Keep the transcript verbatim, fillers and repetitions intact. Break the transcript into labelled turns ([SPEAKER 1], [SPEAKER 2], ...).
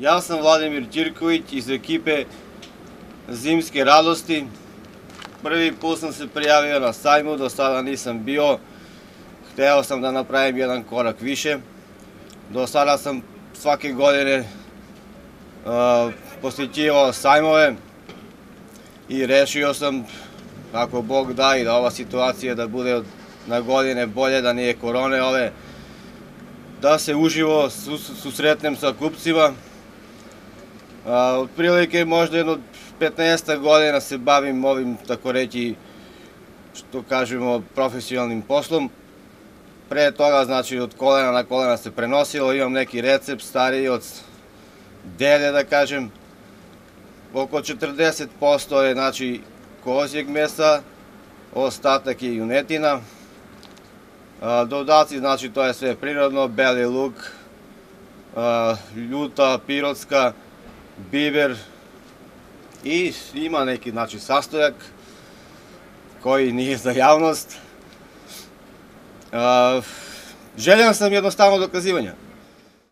[SPEAKER 1] Ja sam Vladimir Ćirković iz ekipe Zimske radosti. Prvi put sam se prijavio na sajmu, do sada nisam bio. Hteo sam da napravim jedan korak više. Do sada sam svake godine posjećivao sajmove i rešio sam, ako Bog da i da ova situacija da bude na godine bolje, da nije korone ove, da se uživo susretnem sa kupcima. Otprilike možda jedno petnaest godina se bavim ovim, tako reći, što kažemo, profesionalnim poslom. Pre toga, znači, od kolena na kolena se prenosilo, imam neki recept stariji od dede, da kažem. Oko četrdeset posto je, znači, kozjeg mesa, ostatak je junetina. Dodaci, znači, to je sve prirodno, beli luk, ljuta, pirotska, biber i ima neki, znači, sastojak koji nije za javnost. Željan sam jednostavno dokazivanja.